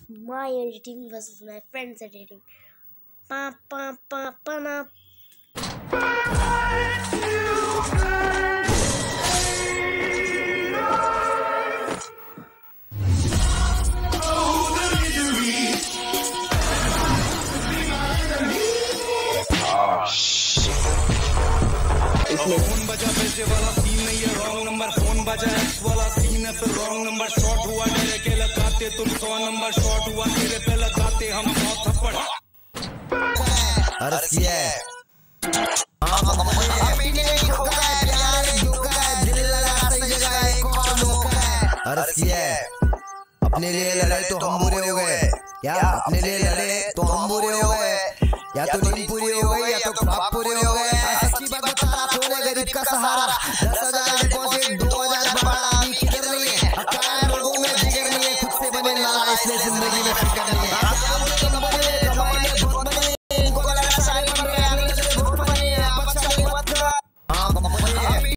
my editing versus my friend's editing. Pa pa pa pa na. Phone बजा पैसे वाला scene नहीं है रॉन्ग नंबर, फोन बजा एक्स वाला सीन है फिर रॉन्ग नंबर। शॉट हुआ मेरे के लगाते तुम 100 नंबर, शॉट हुआ तेरे पे लगाते हम 100 थप्पड़। अर्ज किया है अर्ज किया है अपने लिए लड़े तो हम बुरे हो गए, क्या अपने लिए लड़े तो हम बुरे हो गए, या तो नींद पूरी हो गई या तो ख्वाब पूरे हो गए। सच्ची बात बता रहा सोने गरीब का सहारा, 10,000 डिपॉजिट 2,000 बढ़ा अभी किधर नहीं है, लोगों में जिगर नहीं है, खुद से बने लाला इसलिए जिंदगी में फिक्र नहीं है।